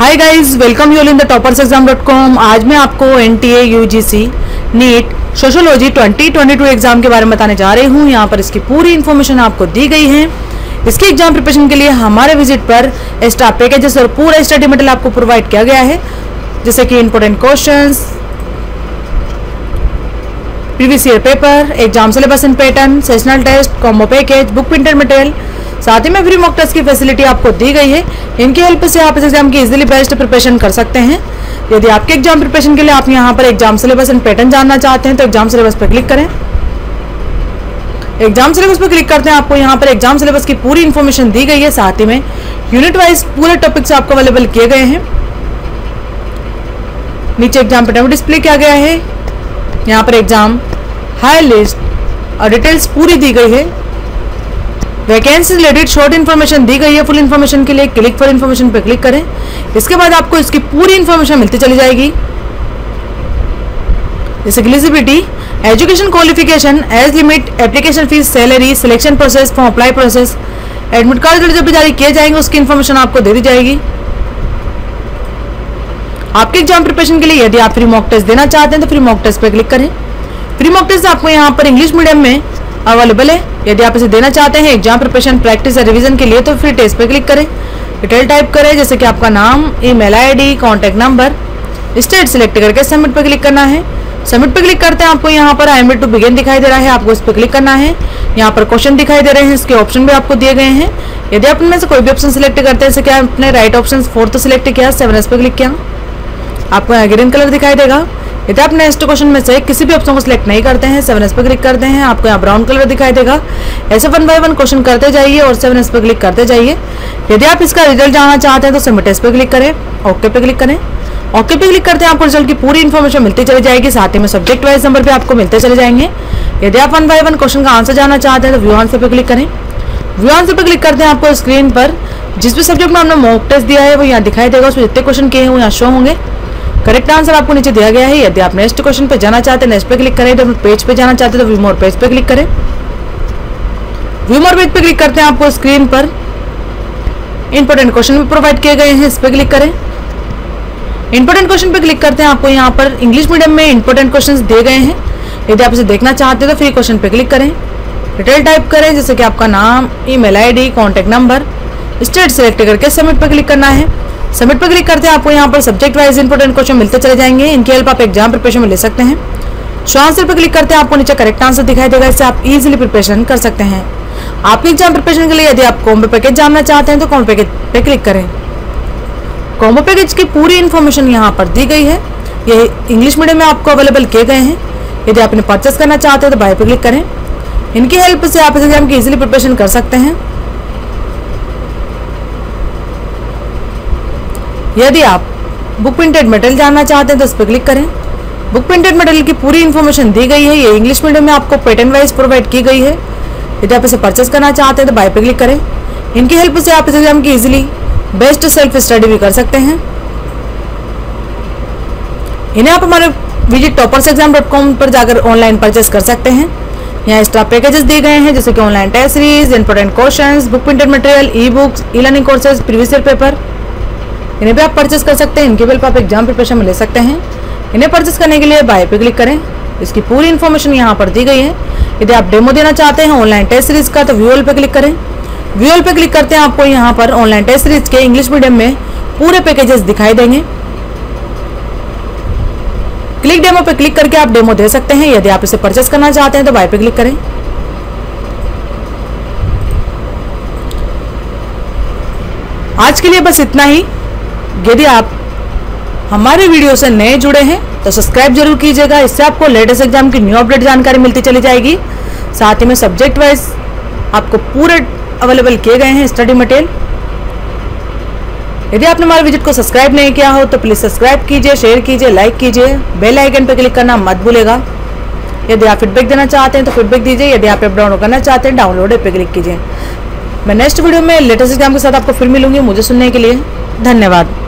Hi guys, welcome you all in the toppersexam.com। आज मैं आपको NTA UGC NEET sociology 2022 exam के बारे में बताने जा रही हूँ। यहाँ पर इसकी पूरी इन्फॉर्मेशन आपको दी गई है। इसके एग्जाम प्रिपरेशन के लिए हमारे विजिट पर एक्स्ट्रा पैकेजेस और पूरा स्टडी मटेरियल आपको प्रोवाइड किया गया है, जैसे कि important questions, previous year paper, exam syllabus and pattern, sessional test, combo package, book printed material, साथ ही में फ्री मॉक टेस्ट की फैसिलिटी आपको दी गई है। इनकी हेल्प से आप इस एग्जाम की इजीली बेस्ट प्रिपरेशन कर सकते हैं। यदि आपके एग्जाम प्रिपरेशन के लिए आप यहाँ पर एग्जाम सिलेबस एंड पैटर्न जानना चाहते हैं तो एग्जाम सिलेबस पर क्लिक करें। एग्जाम सिलेबस पर क्लिक करते हैं, आपको यहाँ पर एग्जाम सिलेबस की पूरी इन्फॉर्मेशन दी गई है। साथ ही में यूनिट वाइज पूरे टॉपिक्स आपको अवेलेबल किए गए हैं। नीचे एग्जाम पैटर्न डिस्प्ले किया गया है। यहाँ पर एग्जाम हाई लिस्ट और डिटेल्स पूरी दी गई है। वैकेंसी रिलेटेड शॉर्ट इन्फॉर्मेशन दी गई है। फुल इन्फॉर्मेशन के लिए क्लिक फॉर इन्फॉर्मेशन पर क्लिक करें। इसके बाद आपको इसकी पूरी इन्फॉर्मेशन मिलती चली जाएगी, जैसे eligibility, education qualification, age limit, application fee, salary, selection process, form apply process, admit card जब भी जारी किए जाएंगे उसकी इन्फॉर्मेशन आपको दे दी जाएगी। आपके एग्जाम प्रिपरेशन के लिए यदि आप फ्री मॉक टेस्ट देना चाहते हैं तो फ्री मॉक टेस्ट पर क्लिक करें। फ्री मॉक टेस्ट आपको यहाँ पर इंग्लिश मीडियम में अवेलेबल है। यदि आप इसे देना चाहते हैं एग्जाम प्रिपरेशन, प्रैक्टिस या रिवीजन के लिए तो फ्री टेस्ट पे क्लिक करें। डिटेल टाइप करें, जैसे कि आपका नाम, email ID, contact number, state select करके सबमिट पे क्लिक करना है। सबमिट पे क्लिक करते हैं, आपको यहाँ पर I am ready to begin दिखाई दे रहा है, आपको इस पर क्लिक करना है। यहाँ पर क्वेश्चन दिखाई दे रहे हैं, इसके ऑप्शन भी आपको दिए गए हैं। यदि आप इनमें से कोई भी ऑप्शन सिलेक्ट करते हैं, जैसे कि आपने राइट ऑप्शन 4 सिलेक्ट किया, 7 पे क्लिक किया, आपको यहाँ ग्रीन कलर दिखाई देगा। यदि आप नेक्स्ट क्वेश्चन में से किसी भी ऑप्शन को सिलेक्ट नहीं करते हैं, 7 पे क्लिक करते हैं, आपको यहाँ ब्राउन कलर दिखाई देगा। ऐसे 1 बाय 1 क्वेश्चन करते जाइए और 7 पे क्लिक करते जाइए। यदि आप इसका रिजल्ट जानना चाहते हैं तो सबमिट पे क्लिक करें, ओके पे क्लिक करें। ओके पे क्लिक करते हैं, आपको रिजल्ट की पूरी इन्फॉर्मेशन मिलती चली जाएगी। साथ ही में सब्जेक्ट वाइज नंबर पे आपको मिलते चले जाएंगे। यदि आप 1 बाय 1 क्वेश्चन का आंसर जानना चाहते हैं तो व्यू आंसर पे क्लिक करें। व्यू आंसर पे क्लिक करते हैं, आपको स्क्रीन पर जिस भी सब्जेक्ट में हमने मॉक टेस्ट दिया है वो यहाँ दिखाई देगा। उसमें जितने क्वेश्चन किए हैं वो यहाँ शो होंगे। करेक्ट आंसर आपको नीचे दिया गया है। यदि आप नेक्स्ट क्वेश्चन पे जाना चाहते हैं नेक्स्ट पे क्लिक करें। जब पेज पे जाना चाहते हैं तो व्यू मोर पेज पे क्लिक करें। व्यू मोर पेज पे क्लिक करते हैं, आपको स्क्रीन पर इंपॉर्टेंट क्वेश्चन भी प्रोवाइड किए गए हैं, इस पे क्लिक करें। इंपॉर्टेंट क्वेश्चन पे क्लिक करते हैं, आपको यहाँ पर इंग्लिश मीडियम में इंपॉर्टेंट क्वेश्चन दिए गए हैं। यदि आप इसे देखना चाहते हैं तो फ्री क्वेश्चन पे क्लिक करें। डिटेल टाइप करें, जैसे कि आपका नाम, email ID, contact number, state select करके सबमिट पे क्लिक करना है। सबमिट पर क्लिक करते हैं, आपको यहाँ पर सब्जेक्ट वाइज इंपॉर्टेंट क्वेश्चन मिलते चले जाएंगे। इनकी हेल्प आप एग्जाम प्रिपरेशन में ले सकते हैं। शो आंसर पर क्लिक करते हैं, आपको नीचे करेक्ट आंसर दिखाई देगा, इससे आप इजीली प्रिपरेशन कर सकते हैं। आपके एग्जाम प्रिपरेशन के लिए यदि आप कॉम्बो पैकेज जानना चाहते हैं तो कॉम्बो पैकेज पे क्लिक करें। कॉम्बो पैकेज की पूरी इन्फॉर्मेशन यहाँ पर दी गई है। ये इंग्लिश मीडियम में आपको अवेलेबल किए गए हैं। यदि आप इन्हें परचेस करना चाहते हैं तो बाय पे क्लिक करें। इनकी हेल्प से आप इस एग्जाम की इजीली प्रिपरेशन कर सकते हैं। यदि आप बुक प्रिंटेड मटेरियल जानना चाहते हैं तो इस पर क्लिक करें। बुक प्रिंटेड मटेरियल की पूरी इन्फॉर्मेशन दी गई है। ये इंग्लिश मीडियम में आपको पैटर्न वाइज प्रोवाइड की गई है। यदि आप इसे परचेस करना चाहते हैं तो बाय पे क्लिक करें। इनकी हेल्प से आप इस एग्जाम की इजीली बेस्ट सेल्फ स्टडी भी कर सकते हैं। इन्हें आप हमारे विजिट toppersexam.com पर जाकर ऑनलाइन परचेस कर सकते हैं। यहाँ एक्स्ट्रा पैकेजेस दिए गए हैं, जैसे कि online test series, important questions, book printed material, e books, e learning courses, previous year paper, इन्हें भी आप परचेस कर सकते हैं। इनके बिल पर आप एग्जाम प्रिपरेशन में ले सकते हैं। इन्हें परचेस करने के लिए बाय पे क्लिक करें। इसकी पूरी इन्फॉर्मेशन यहाँ पर दी गई है। यदि आप डेमो देना चाहते हैं ऑनलाइन टेस्ट सीरीज का तो व्यू ऑल पे क्लिक करें। व्यू ऑल पे क्लिक करते हैं, आपको यहाँ पर ऑनलाइन टेस्ट सीरीज के इंग्लिश मीडियम में पूरे पैकेजेस दिखाई देंगे। क्लिक डेमो पे क्लिक करके आप डेमो दे सकते हैं। यदि आप इसे परचेस करना चाहते हैं तो बाय पे क्लिक करें। आज के लिए बस इतना ही। यदि आप हमारे वीडियो से नए जुड़े हैं तो सब्सक्राइब जरूर कीजिएगा, इससे आपको लेटेस्ट एग्जाम की न्यू अपडेट जानकारी मिलती चली जाएगी। साथ ही में सब्जेक्ट वाइज आपको पूरे अवेलेबल किए गए हैं स्टडी मटेरियल। यदि आपने हमारे विजिट को सब्सक्राइब नहीं किया हो तो प्लीज सब्सक्राइब कीजिए, शेयर कीजिए, लाइक कीजिए, बेल आइकन पर क्लिक करना मत भूलेगा। यदि आप फीडबैक देना चाहते हैं तो फीडबैक दीजिए। यदि आप ऐप डाउनलोड करना चाहते हैं डाउनलोड पे क्लिक कीजिए। मैं नेक्स्ट वीडियो में लेटेस्ट एग्जाम के साथ आपको फिर मिलूंगी। मुझे सुनने के लिए धन्यवाद।